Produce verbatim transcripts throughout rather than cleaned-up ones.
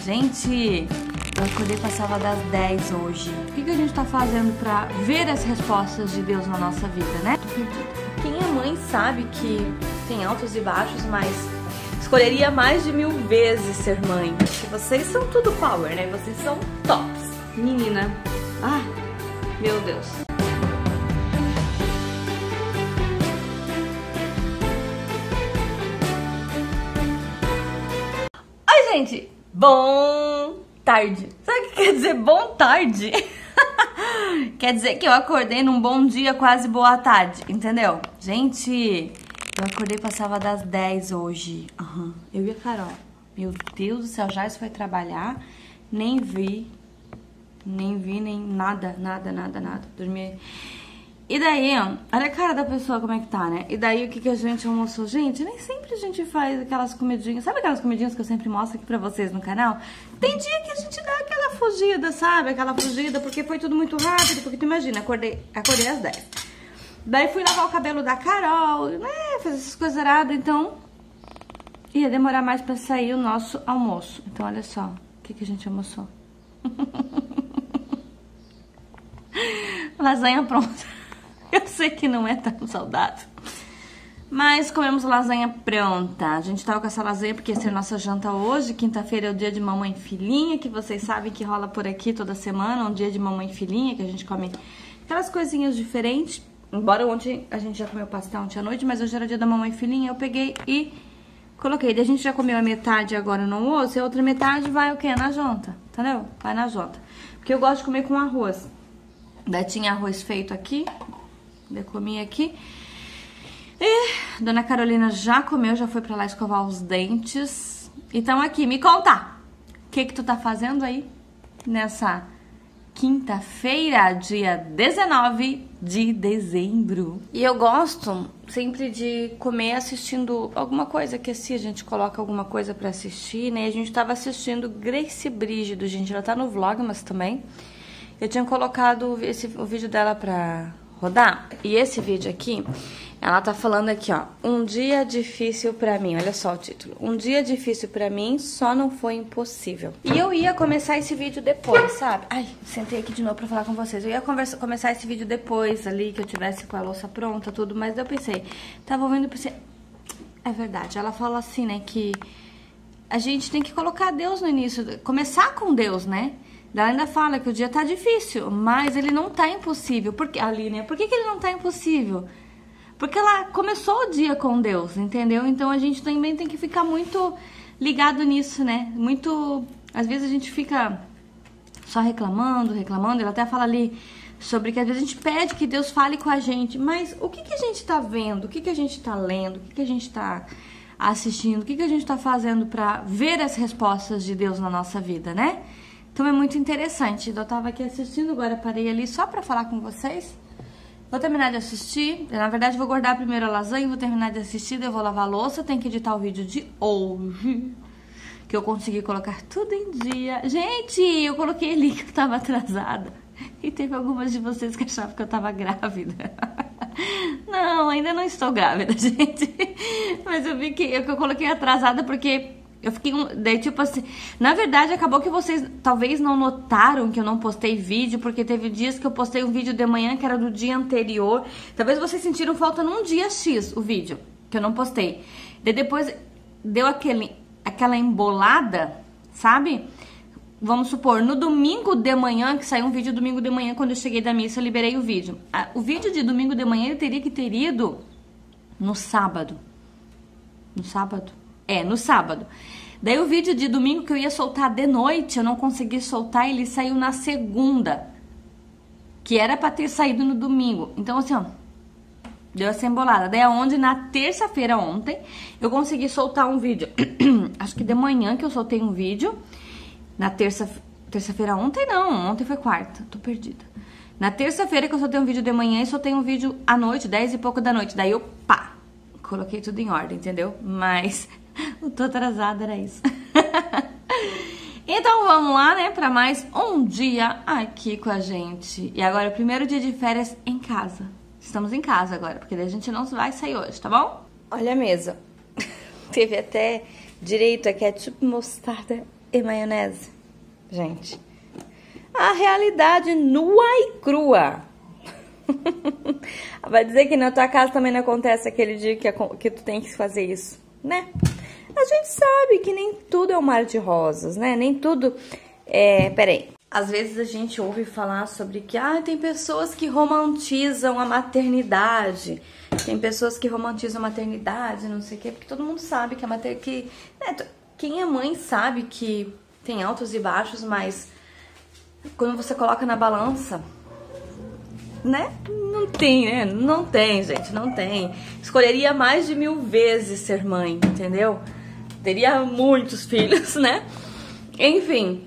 Gente, eu acordei passava das dez hoje. O que, que a gente tá fazendo pra ver as respostas de Deus na nossa vida, né? Tô perdida. Quem é mãe sabe que tem altos e baixos, mas escolheria mais de mil vezes ser mãe. Porque vocês são tudo power, né? Vocês são tops. Menina, ai, meu Deus. Oi, gente. Bom tarde. Sabe o que quer dizer bom tarde? Quer dizer que eu acordei num bom dia, quase boa tarde, entendeu? Gente, eu acordei passava das dez hoje. Uhum. Eu e a Carol. Meu Deus do céu, já foi trabalhar, nem vi, nem vi, nem nada, nada, nada, nada. Dormi. E daí, ó, olha a cara da pessoa como é que tá, né? E daí o que, que a gente almoçou? Gente, nem sempre a gente faz aquelas comidinhas. Sabe aquelas comidinhas que eu sempre mostro aqui pra vocês no canal? Tem dia que a gente dá aquela fugida, sabe? Aquela fugida, porque foi tudo muito rápido. Porque tu imagina, acordei, acordei às dez. Daí fui lavar o cabelo da Carol, né? Fazer essas coisas aradas, então ia demorar mais pra sair o nosso almoço. Então olha só, o que, que a gente almoçou? Lasanha pronta. Eu sei que não é tão saudável, mas comemos lasanha pronta. A gente tava com essa lasanha porque essa é a nossa janta hoje. Quinta-feira é o dia de mamãe e filhinha, que vocês sabem que rola por aqui toda semana. Um dia de mamãe e filhinha, que a gente come aquelas coisinhas diferentes. Embora ontem a gente já comeu pastel ontem à noite, mas hoje era dia da mamãe e filhinha. Eu peguei e coloquei. Daí a gente já comeu a metade agora no almoço e a outra metade vai o quê? Na janta, entendeu? Vai na janta. Porque eu gosto de comer com arroz. Daí tinha arroz feito aqui. Eu comi aqui. E Dona Carolina já comeu, já foi pra lá escovar os dentes. Então aqui, me conta, o que que tu tá fazendo aí nessa quinta-feira, dia dezenove de dezembro? E eu gosto sempre de comer assistindo alguma coisa, que assim a gente coloca alguma coisa pra assistir, né? A gente tava assistindo Grace Brígido, gente, ela tá no Vlogmas também. Eu tinha colocado esse, o vídeo dela pra rodar. E esse vídeo aqui, ela tá falando aqui, ó, um dia difícil pra mim, olha só o título, um dia difícil pra mim, só não foi impossível. E eu ia começar esse vídeo depois, sabe? Ai, sentei aqui de novo pra falar com vocês. Eu ia conversa, começar esse vídeo depois ali, que eu tivesse com a louça pronta, tudo, mas eu pensei, tava ouvindo e pensei, é verdade, ela fala assim, né, que a gente tem que colocar Deus no início, começar com Deus, né? Ela ainda fala que o dia tá difícil, mas ele não tá impossível. Por que, Aline, por que, que ele não tá impossível? Porque ela começou o dia com Deus, entendeu? Então a gente também tem que ficar muito ligado nisso, né? Muito... Às vezes a gente fica só reclamando, reclamando. Ela até fala ali sobre que às vezes a gente pede que Deus fale com a gente. Mas o que, que a gente tá vendo? O que, que a gente tá lendo? O que, que a gente tá assistindo? O que, que a gente tá fazendo pra ver as respostas de Deus na nossa vida, né? Então é muito interessante. Eu tava aqui assistindo, agora parei ali só pra falar com vocês. Vou terminar de assistir. Na verdade, vou guardar primeiro a lasanha, vou terminar de assistir, daí eu vou lavar a louça. Tenho que editar o vídeo de hoje, que eu consegui colocar tudo em dia. Gente, eu coloquei ali que eu tava atrasada. E teve algumas de vocês que achavam que eu tava grávida. Não, ainda não estou grávida, gente. Mas eu vi que eu, que eu coloquei atrasada porque... Eu fiquei, um, daí tipo assim, na verdade acabou que vocês talvez não notaram que eu não postei vídeo, porque teve dias que eu postei um vídeo de manhã que era do dia anterior. Talvez vocês sentiram falta num dia X o vídeo, que eu não postei. Daí depois deu aquele, aquela embolada, sabe? Vamos supor, no domingo de manhã, que saiu um vídeo domingo de manhã, quando eu cheguei da missa, eu liberei o vídeo. O vídeo de domingo de manhã eu teria que ter ido no sábado. No sábado? É, no sábado. Daí o vídeo de domingo que eu ia soltar de noite, eu não consegui soltar, ele saiu na segunda. Que era pra ter saído no domingo. Então assim, ó, deu essa embolada. Daí aonde na terça-feira ontem, eu consegui soltar um vídeo. Acho que de manhã que eu soltei um vídeo. Na terça, terça-feira ontem não, ontem foi quarta, tô perdida. Na terça-feira que eu soltei um vídeo de manhã e soltei um vídeo à noite, dez e pouco da noite. Daí eu, pá, coloquei tudo em ordem, entendeu? Mas... eu tô atrasada, era isso. Então vamos lá, né, pra mais um dia aqui com a gente. E agora o primeiro dia de férias em casa. Estamos em casa agora, porque daí a gente não vai sair hoje, tá bom? Olha a mesa. Teve até direito a ketchup, mostarda e maionese. Gente, a realidade nua e crua. Vai dizer que na tua casa também não acontece aquele dia que, que tu tem que fazer isso, né? A gente sabe que nem tudo é um mar de rosas, né? Nem tudo é... Peraí. Às vezes a gente ouve falar sobre que ah, tem pessoas que romantizam a maternidade. Tem pessoas que romantizam a maternidade, não sei o quê. Porque todo mundo sabe que a maternidade... Né, quem é mãe sabe que tem altos e baixos, mas quando você coloca na balança... Né? Não tem, né? Não tem, gente, não tem. Escolheria mais de mil vezes ser mãe, entendeu? Teria muitos filhos, né? Enfim...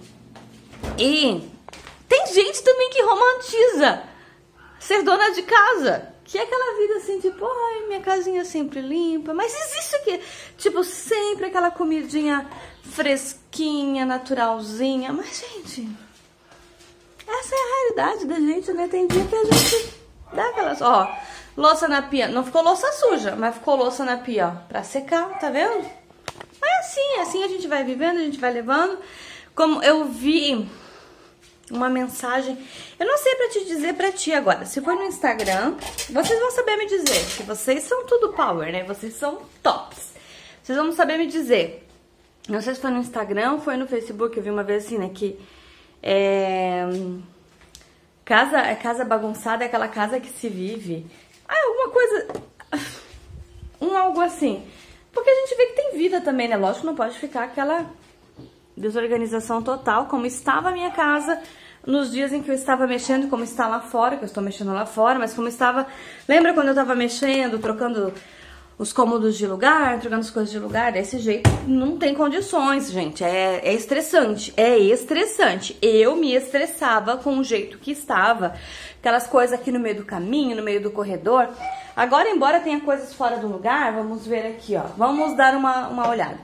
E tem gente também que romantiza ser dona de casa. Que é aquela vida assim, tipo, ai, minha casinha sempre limpa. Mas existe aqui, tipo, sempre aquela comidinha fresquinha, naturalzinha. Mas, gente, essa é a realidade da gente, né? Tem dia que a gente dá aquelas... Ó, louça na pia. Não ficou louça suja, mas ficou louça na pia, ó, pra secar, tá vendo? Mas assim, assim a gente vai vivendo, a gente vai levando... Como eu vi uma mensagem, eu não sei pra te dizer pra ti agora, se for no Instagram, vocês vão saber me dizer, que vocês são tudo power, né? Vocês são tops. Vocês vão saber me dizer. Não sei se foi no Instagram ou foi no Facebook, eu vi uma vez assim, né, que é, casa, casa bagunçada é aquela casa que se vive. Ah, alguma coisa, um algo assim. Porque a gente vê que tem vida também, né? Lógico que não pode ficar aquela... desorganização total, como estava a minha casa nos dias em que eu estava mexendo, como está lá fora, que eu estou mexendo lá fora, mas como estava... Lembra quando eu estava mexendo, trocando os cômodos de lugar, trocando as coisas de lugar? Desse jeito não tem condições, gente, é, é estressante, é estressante. Eu me estressava com o jeito que estava, aquelas coisas aqui no meio do caminho, no meio do corredor. Agora, embora tenha coisas fora do lugar, vamos ver aqui, ó, vamos dar uma, uma olhada.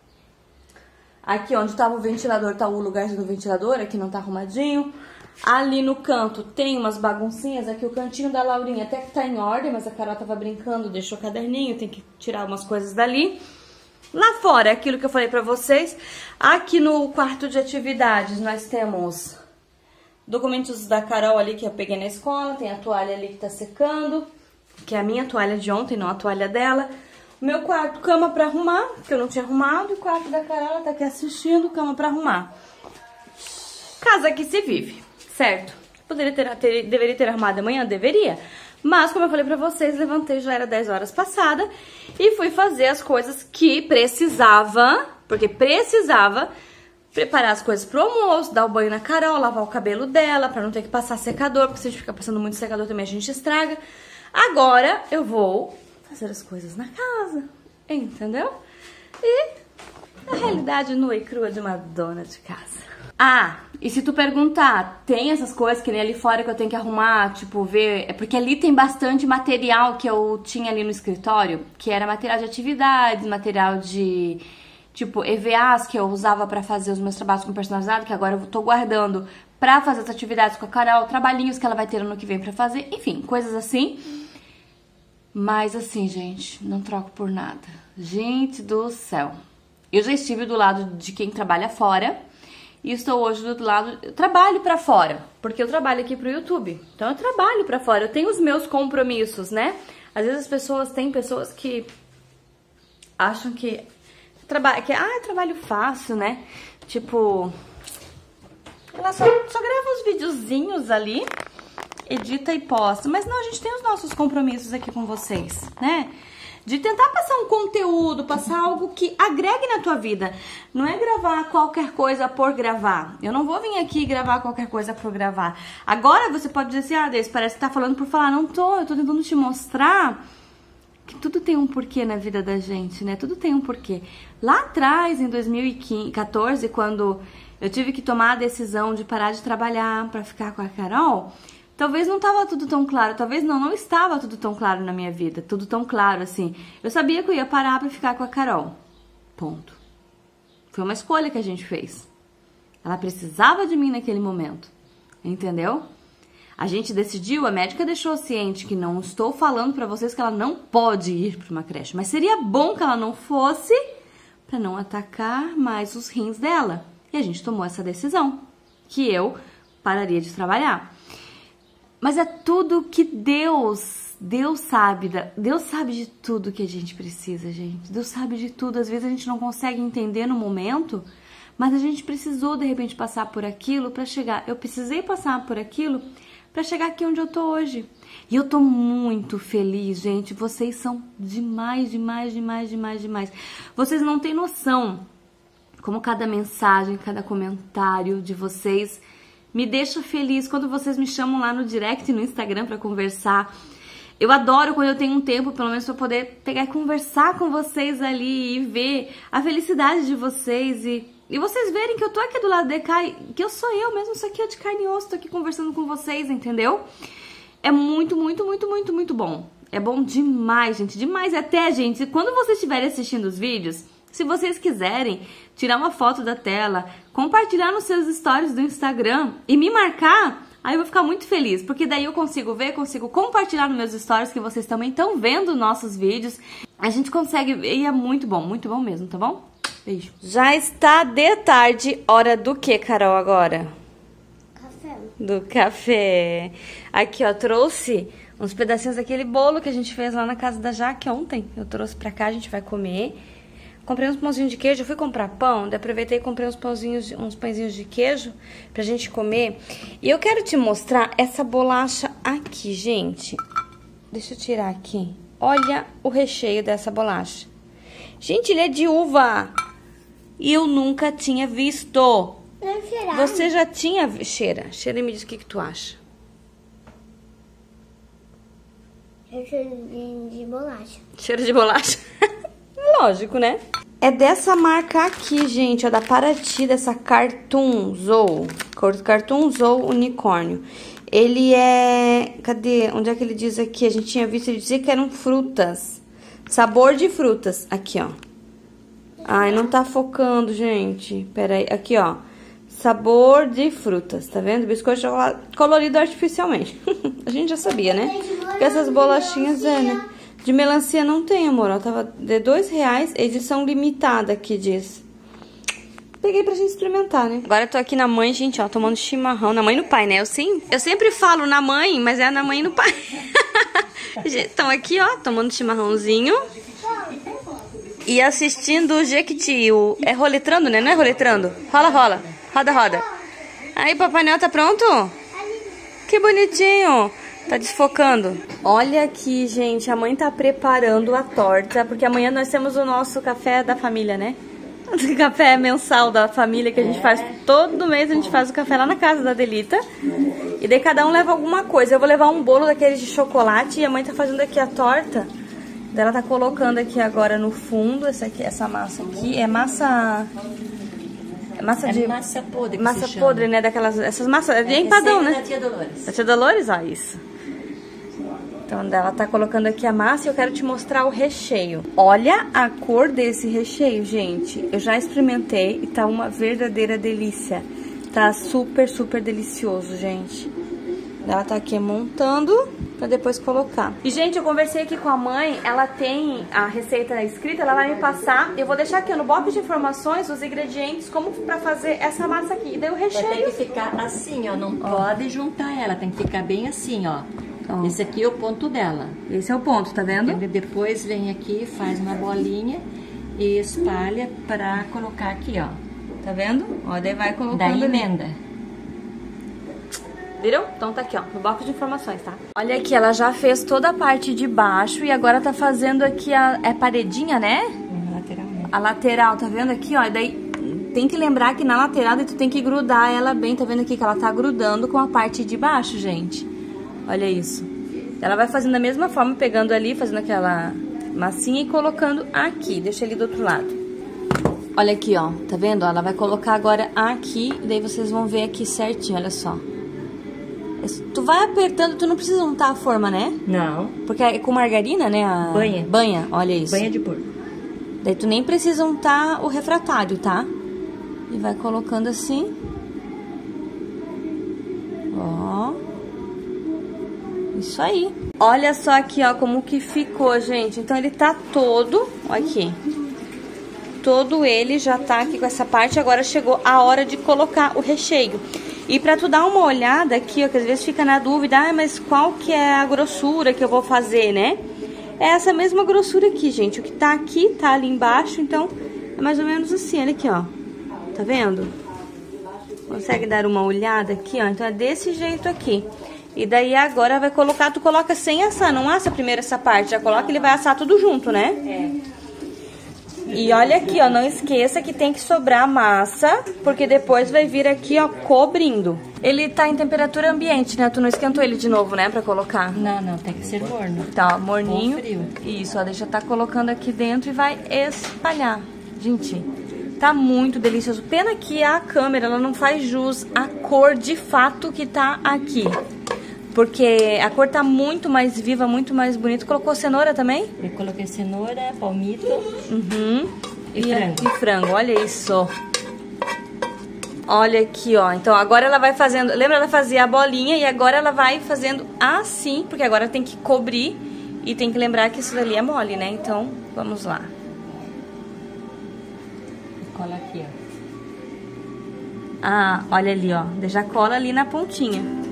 Aqui onde estava o ventilador, tá o lugarzinho do ventilador, aqui não tá arrumadinho. Ali no canto tem umas baguncinhas, aqui o cantinho da Laurinha até que tá em ordem, mas a Carol tava brincando, deixou o caderninho, tem que tirar umas coisas dali. Lá fora, é aquilo que eu falei pra vocês. Aqui no quarto de atividades nós temos documentos da Carol ali que eu peguei na escola, tem a toalha ali que tá secando, que é a minha toalha de ontem, não a toalha dela. Meu quarto, cama pra arrumar, que eu não tinha arrumado. E o quarto da Carol, ela tá aqui assistindo, cama pra arrumar. Casa que se vive, certo? Poderia ter, ter, deveria ter arrumado amanhã? Deveria. Mas, como eu falei pra vocês, levantei, já era dez horas passada. E fui fazer as coisas que precisava, porque precisava preparar as coisas pro almoço, dar o banho na Carol, lavar o cabelo dela, pra não ter que passar secador, porque se a gente ficar passando muito secador também a gente estraga. Agora eu vou... fazer as coisas na casa, entendeu? E a realidade nua e crua de uma dona de casa. Ah, e se tu perguntar, tem essas coisas que nem ali fora que eu tenho que arrumar, tipo, ver... É porque ali tem bastante material que eu tinha ali no escritório, que era material de atividades, material de, tipo, E V As que eu usava pra fazer os meus trabalhos com personalizado, que agora eu tô guardando pra fazer as atividades com a Carol, trabalhinhos que ela vai ter ano que vem pra fazer, enfim, coisas assim. Mas assim, gente, não troco por nada. Gente do céu. Eu já estive do lado de quem trabalha fora e estou hoje do lado... Eu trabalho pra fora, porque eu trabalho aqui pro YouTube. Então eu trabalho pra fora, eu tenho os meus compromissos, né? Às vezes as pessoas, tem pessoas que acham que... Traba... que ah, é trabalho fácil, né? Tipo... Ela só, só grava uns videozinhos ali... edita e posta, mas não, a gente tem os nossos compromissos aqui com vocês, né? De tentar passar um conteúdo, passar algo que agregue na tua vida. Não é gravar qualquer coisa por gravar. Eu não vou vir aqui gravar qualquer coisa por gravar. Agora você pode dizer assim, ah, Deus, parece que tá falando por falar. Não tô, eu tô tentando te mostrar que tudo tem um porquê na vida da gente, né? Tudo tem um porquê. Lá atrás, em dois mil e quatorze, quando eu tive que tomar a decisão de parar de trabalhar pra ficar com a Carol... Talvez não estava tudo tão claro, talvez não, não estava tudo tão claro na minha vida, tudo tão claro assim. Eu sabia que eu ia parar pra ficar com a Carol, ponto. Foi uma escolha que a gente fez. Ela precisava de mim naquele momento, entendeu? A gente decidiu, a médica deixou ciente que não estou falando pra vocês que ela não pode ir pra uma creche, mas seria bom que ela não fosse pra não atacar mais os rins dela. E a gente tomou essa decisão, que eu pararia de trabalhar. Mas é tudo que Deus, Deus sabe, Deus sabe de tudo que a gente precisa, gente. Deus sabe de tudo. Às vezes a gente não consegue entender no momento, mas a gente precisou, de repente, passar por aquilo para chegar. Eu precisei passar por aquilo para chegar aqui onde eu tô hoje. E eu tô muito feliz, gente. Vocês são demais, demais, demais, demais, demais. Vocês não têm noção como cada mensagem, cada comentário de vocês me deixa feliz quando vocês me chamam lá no direct, no Instagram para conversar. Eu adoro quando eu tenho um tempo, pelo menos, para poder pegar e conversar com vocês ali e ver a felicidade de vocês e, e vocês verem que eu tô aqui do lado de cá, que eu sou eu mesmo, sou aqui eu de carne e osso, tô aqui conversando com vocês, entendeu? É muito, muito, muito, muito, muito bom. É bom demais, gente, demais. Até, gente, quando vocês estiverem assistindo os vídeos, se vocês quiserem tirar uma foto da tela, compartilhar nos seus stories do Instagram e me marcar, aí eu vou ficar muito feliz, porque daí eu consigo ver, consigo compartilhar nos meus stories que vocês também estão vendo nossos vídeos. A gente consegue ver e é muito bom, muito bom mesmo, tá bom? Beijo. Já está de tarde, hora do que, Carol, agora? Café. Do café. Aqui, ó, trouxe uns pedacinhos daquele bolo que a gente fez lá na casa da Jaque ontem. Eu trouxe pra cá, a gente vai comer. Comprei uns pãozinhos de queijo, eu fui comprar pão, daí aproveitei e comprei uns pãozinhos, uns pãezinhos de queijo pra gente comer. E eu quero te mostrar essa bolacha aqui, gente. Deixa eu tirar aqui. Olha o recheio dessa bolacha. Gente, ele é de uva. E eu nunca tinha visto. Você já tinha... Cheira. Cheira e me diz o que, que tu acha. Cheiro de, de bolacha. Cheiro de bolacha? Lógico, né? É dessa marca aqui, gente, ó, da Paraty, dessa Cartoon Zoo. Cartoon Zoo Unicórnio. Ele é... Cadê? Onde é que ele diz aqui? A gente tinha visto, ele dizia que eram frutas. Sabor de frutas. Aqui, ó. Ai, não tá focando, gente. Pera aí. Aqui, ó. Sabor de frutas, tá vendo? Biscoito de chocolate colorido artificialmente. A gente já sabia, né? Porque essas bolachinhas, é, né? De melancia não tem, amor. Ela tava de dois reais, edição limitada aqui diz. Peguei pra gente experimentar, né? Agora eu tô aqui na mãe, gente, ó, tomando chimarrão. Na mãe e no pai, né? Eu, sim, eu sempre falo na mãe, mas é na mãe e no pai. Estão aqui, ó, tomando chimarrãozinho. E assistindo o Jequiti. O... É roletrando, né? Não é roletrando? Rola, rola. Roda, roda. Aí, Papai Noel tá pronto? Que bonitinho. Tá desfocando. Olha aqui, gente. A mãe tá preparando a torta. Porque amanhã nós temos o nosso café da família, né? O café mensal da família que a gente faz. Todo mês a gente faz o café lá na casa da Delita. E daí cada um leva alguma coisa. Eu vou levar um bolo daqueles de chocolate. E a mãe tá fazendo aqui a torta. Ela tá colocando aqui agora no fundo. Essa, aqui, essa massa aqui. É massa... É massa de... É massa podre. Massa podre, né? Daquelas... Essas massas... É de empadão, né? Da tia Dolores. Da tia Dolores? Ó, isso. Então, ela tá colocando aqui a massa e eu quero te mostrar o recheio. Olha a cor desse recheio, gente. Eu já experimentei e tá uma verdadeira delícia. Tá super, super delicioso, gente. Ela tá aqui montando pra depois colocar. E, gente, eu conversei aqui com a mãe. Ela tem a receita escrita, ela vai me passar. Eu vou deixar aqui no box de informações os ingredientes, como pra fazer essa massa aqui. E daí o recheio... Tem que ficar assim, ó. Não ó. pode juntar ela. Tem que ficar bem assim, ó. Ó. Esse aqui é o ponto dela. Esse é o ponto, tá vendo? E depois vem aqui, faz uma bolinha e espalha pra colocar aqui, ó. Tá vendo? Ó, daí vai colocando... Da emenda. Viram? Então tá aqui, ó, no bloco de informações, tá? Olha aqui, ela já fez toda a parte de baixo e agora tá fazendo aqui a... É paredinha, né? A lateral, né? A lateral, tá vendo aqui, ó? E daí tem que lembrar que na lateral tu tem que grudar ela bem, tá vendo aqui que ela tá grudando com a parte de baixo, gente. Olha isso. Ela vai fazendo da mesma forma, pegando ali, fazendo aquela massinha e colocando aqui. Deixa ele do outro lado. Olha aqui, ó. Tá vendo? Ela vai colocar agora aqui, e daí vocês vão ver aqui certinho, olha só. Tu vai apertando, tu não precisa untar a forma, né? Não. Porque é com margarina, né? A... Banha. Banha, olha isso. Banha de porco. Daí tu nem precisa untar o refratário, tá? E vai colocando assim. Ó. Isso aí. Olha só aqui, ó, como que ficou, gente. Então ele tá todo... Olha aqui. todo ele já tá aqui com essa parte. Agora chegou a hora de colocar o recheio. E pra tu dar uma olhada aqui, ó, que às vezes fica na dúvida, ah, mas qual que é a grossura que eu vou fazer, né? É essa mesma grossura aqui, gente. O que tá aqui, tá ali embaixo, então é mais ou menos assim, olha aqui, ó. Tá vendo? Consegue dar uma olhada aqui, ó? Então é desse jeito aqui. E daí agora vai colocar, tu coloca sem assar, não assa primeiro essa parte, já coloca e ele vai assar tudo junto, né? É. E olha aqui, ó, não esqueça que tem que sobrar massa, porque depois vai vir aqui, ó, cobrindo. Ele tá em temperatura ambiente, né? Tu não esquentou ele de novo, né, pra colocar? Não, não, tem que ser morno. Tá, ó, morninho. Bom frio. Isso, ó, deixa eu tá colocando aqui dentro e vai espalhar. Gente, tá muito delicioso. Pena que a câmera, ela não faz jus à cor de fato que tá aqui. Porque a cor tá muito mais viva, muito mais bonita. Colocou cenoura também? Eu coloquei cenoura, palmito Uhum. e, e frango. E frango, olha isso. Olha aqui, ó. Então agora ela vai fazendo... Lembra, ela fazia a bolinha e agora ela vai fazendo assim, porque agora tem que cobrir. E tem que lembrar que isso dali é mole, né? Então, vamos lá. Cola aqui, ó. Ah, olha ali, ó. Já cola ali na pontinha.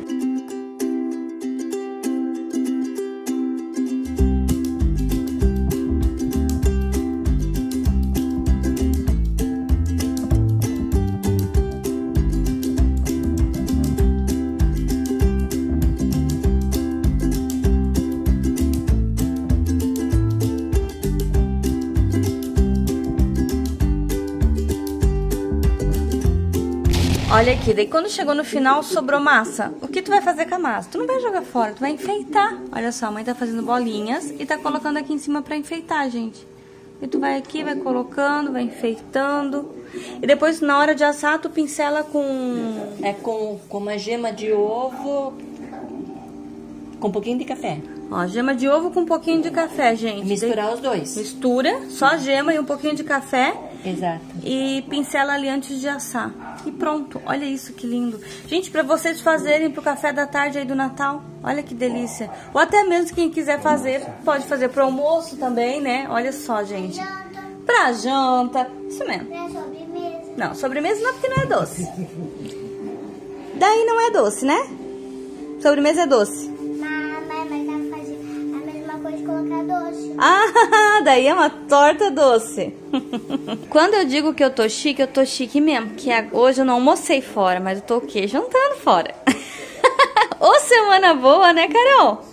Olha aqui, daí quando chegou no final, sobrou massa. O que tu vai fazer com a massa? Tu não vai jogar fora, tu vai enfeitar. Olha só, a mãe tá fazendo bolinhas e tá colocando aqui em cima pra enfeitar, gente. E tu vai aqui, vai colocando, vai enfeitando. E depois, na hora de assar, tu pincela com... É com, com uma gema de ovo com um pouquinho de café. Ó, gema de ovo com um pouquinho de café, gente. Misturar daí, os dois. Mistura, só a gema e um pouquinho de café. Exato. E pincela ali antes de assar. E pronto, olha isso que lindo. Gente, pra vocês fazerem pro café da tarde aí do Natal, olha que delícia. Ou até mesmo quem quiser fazer, pode fazer pro almoço também, né? Olha só, gente. Pra janta, isso mesmo. Pra sobremesa. Não, sobremesa não, porque não é doce. Daí não é doce, né? Sobremesa é doce. Mas, mas, mas dá pra fazer a mesma coisa de colocar doce. Ah, daí é uma torta doce. Quando eu digo que eu tô chique, eu tô chique mesmo. Que hoje eu não almocei fora, mas eu tô o quê? Jantando fora. Ô, semana boa, né, Carol?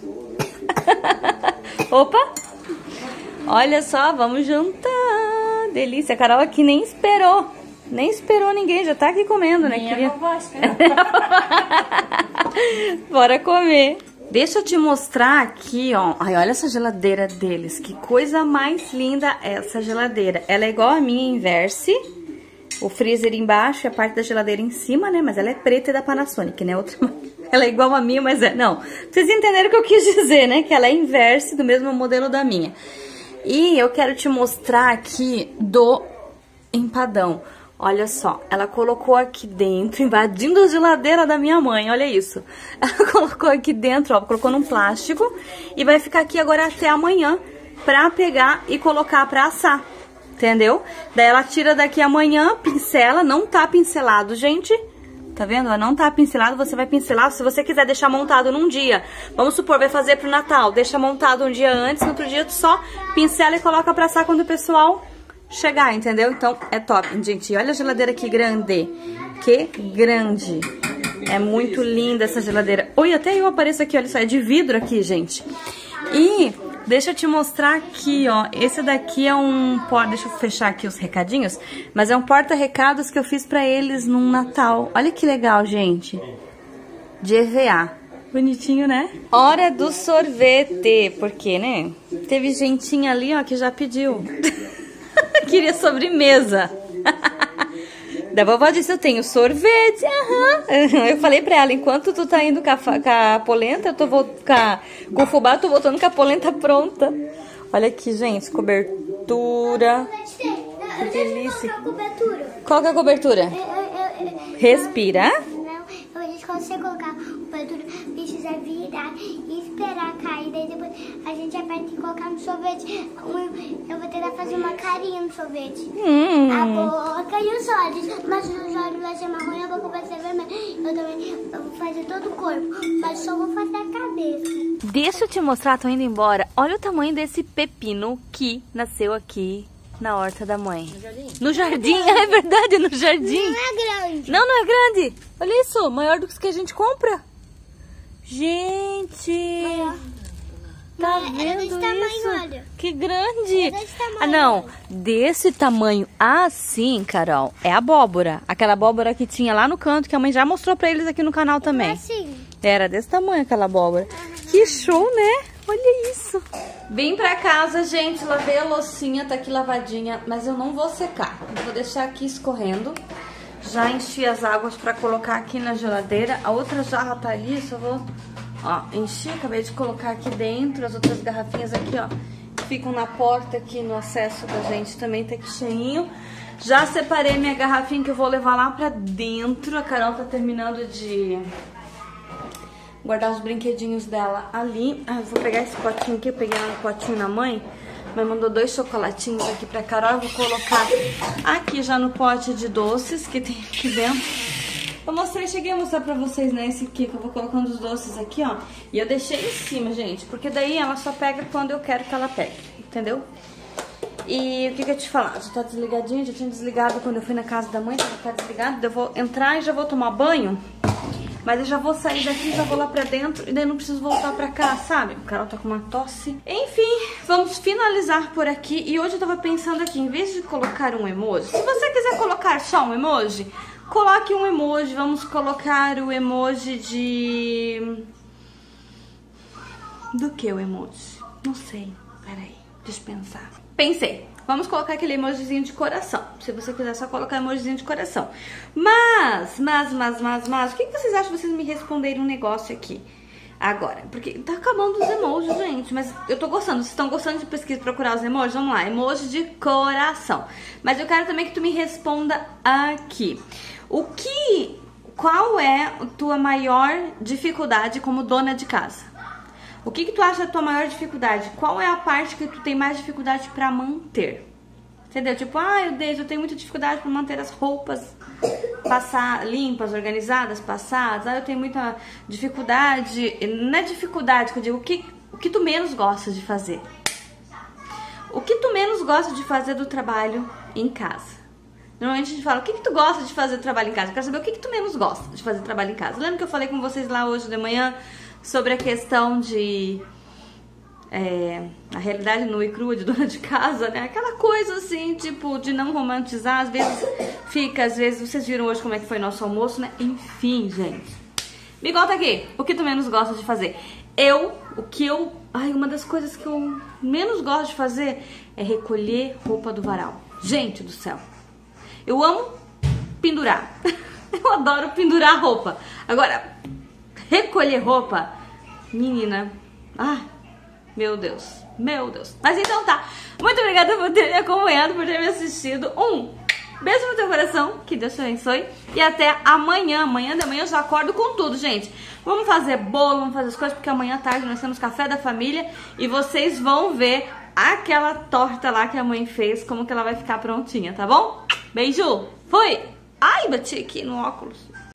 Opa! Olha só, vamos jantar. Delícia. A Carol aqui nem esperou. Nem esperou ninguém, já tá aqui comendo, né? Minha Queria... vovó esperou. Bora comer. Deixa eu te mostrar aqui, ó. Ai, olha essa geladeira deles. Que coisa mais linda essa geladeira. Ela é igual a minha Inverse. O freezer embaixo e a parte da geladeira em cima, né? Mas ela é preta e da Panasonic, né? Outra... Ela é igual a minha, mas é... Não, vocês entenderam o que eu quis dizer, né? Que ela é Inverse, do mesmo modelo da minha. E eu quero te mostrar aqui do empadão. Olha só, ela colocou aqui dentro, invadindo a geladeira da minha mãe, olha isso. Ela colocou aqui dentro, ó, colocou num plástico e vai ficar aqui agora até amanhã pra pegar e colocar pra assar, entendeu? Daí ela tira daqui amanhã, pincela, não tá pincelado, gente. Tá vendo? Ela não tá pincelado, você vai pincelar. Se você quiser deixar montado num dia, vamos supor, vai fazer pro Natal, deixa montado um dia antes, no outro dia tu só pincela e coloca pra assar quando o pessoal... chegar, entendeu? Então, é top, gente. Olha a geladeira que grande. Que grande. É muito linda essa geladeira. Oi, até eu apareço aqui, olha só. É de vidro aqui, gente. E deixa eu te mostrar aqui, ó. Esse daqui é um... Deixa eu fechar aqui os recadinhos. Mas é um porta-recados que eu fiz pra eles num Natal. Olha que legal, gente. De E V A. Bonitinho, né? Hora do sorvete. Por quê, né? Teve gentinha ali, ó, que já pediu. Queria sobremesa. Da vovó disse, eu tenho sorvete. Aham. Eu falei pra ela, enquanto tu tá indo com a, com a polenta, eu tô voltando com o fubá, eu tô voltando com a polenta pronta. Olha aqui, gente, cobertura. Que delícia. Qual que é a cobertura? Respira. Não, eu disse que você colocar cobertura, precisa é virar e esperar cair. Daí depois a gente aperta e colocar no sorvete. Eu vou tentar fazer uma carinha no sorvete. Hum. A boca e os olhos. Mas os olhos vai ser marrom e a boca vai ser vermelha. Eu também eu vou fazer todo o corpo, mas só vou fazer a cabeça. Deixa eu te mostrar, tô indo embora. Olha o tamanho desse pepino que nasceu aqui na horta da mãe. No jardim? No jardim, é verdade, no jardim. Não é grande. Não, não é grande. Olha isso, maior do que a gente compra. Gente, tá É vendo desse tamanho, isso? olha. Que grande. É desse tamanho. Ah, não, desse tamanho assim, Carol, é abóbora. Aquela abóbora que tinha lá no canto, que a mãe já mostrou pra eles aqui no canal também. Assim. Era desse tamanho aquela abóbora. Que show, né? Olha isso. Vim pra casa, gente, lavei a loucinha, tá aqui lavadinha, mas eu não vou secar. Eu vou deixar aqui escorrendo. Já enchi as águas pra colocar aqui na geladeira. A outra jarra tá ali, só vou... Ó, enchi, acabei de colocar aqui dentro. As outras garrafinhas aqui, ó, ficam na porta aqui no acesso da gente, também tá aqui cheinho. Já separei minha garrafinha que eu vou levar lá pra dentro. A Carol tá terminando de guardar os brinquedinhos dela ali. Ah, eu vou pegar esse potinho aqui, eu peguei um potinho na mãe. Mãe mandou dois chocolatinhos aqui pra Carol. Eu vou colocar aqui já no pote de doces que tem aqui dentro. Eu mostrei, cheguei a mostrar pra vocês, né, esse aqui, que eu vou colocando os doces aqui, ó. E eu deixei em cima, gente, porque daí ela só pega quando eu quero que ela pegue, entendeu? E o que que eu ia te falar? Já tá desligadinho, já tinha desligado quando eu fui na casa da mãe, já tá desligado. Eu vou entrar e já vou tomar banho. Mas eu já vou sair daqui, já vou lá pra dentro e daí não preciso voltar pra cá, sabe? O Carol tá com uma tosse. Enfim, vamos finalizar por aqui. E hoje eu tava pensando aqui, em vez de colocar um emoji, se você quiser colocar só um emoji, coloque um emoji. Vamos colocar o emoji de... Do que o emoji? Não sei. Peraí, deixa eu pensar. Pensei. Vamos colocar aquele emojizinho de coração. Se você quiser só colocar emojizinho de coração. Mas, mas, mas, mas, mas, o que vocês acham de vocês me responderem um negócio aqui? Agora, porque tá acabando os emojis, gente. Mas eu tô gostando. Vocês estão gostando de pesquisa, procurar os emojis? Vamos lá, emoji de coração. Mas eu quero também que tu me responda aqui. O que, qual é a tua maior dificuldade como dona de casa? O que que tu acha a tua maior dificuldade? Qual é a parte que tu tem mais dificuldade pra manter? Entendeu? Tipo, ah, eu, Deise, eu tenho muita dificuldade pra manter as roupas passar, limpas, organizadas, passadas. Ah, eu tenho muita dificuldade... Não é dificuldade que eu digo, o que, o que tu menos gosta de fazer? O que tu menos gosta de fazer do trabalho em casa? Normalmente a gente fala, o que que tu gosta de fazer do trabalho em casa? Eu quero saber o que que tu menos gosta de fazer do trabalho em casa. Lembra que eu falei com vocês lá hoje de manhã sobre a questão de é, a realidade nua e crua de dona de casa, né? Aquela coisa assim, tipo, de não romantizar. Às vezes fica, às vezes, vocês viram hoje como é que foi nosso almoço, né? Enfim, gente. Me conta aqui, o que tu menos gosta de fazer? Eu, o que eu... Ai, uma das coisas que eu menos gosto de fazer é recolher roupa do varal. Gente do céu. Eu amo pendurar. Eu adoro pendurar roupa. Agora... recolher roupa, menina, ah, meu Deus, meu Deus. Mas então tá, muito obrigada por ter me acompanhado, por ter me assistido. Um beijo no teu coração, que Deus te abençoe. E até amanhã, amanhã de manhã eu já acordo com tudo, gente. Vamos fazer bolo, vamos fazer as coisas, porque amanhã à tarde nós temos café da família. E vocês vão ver aquela torta lá que a mãe fez, como que ela vai ficar prontinha, tá bom? Beijo, fui! Ai, bati aqui no óculos.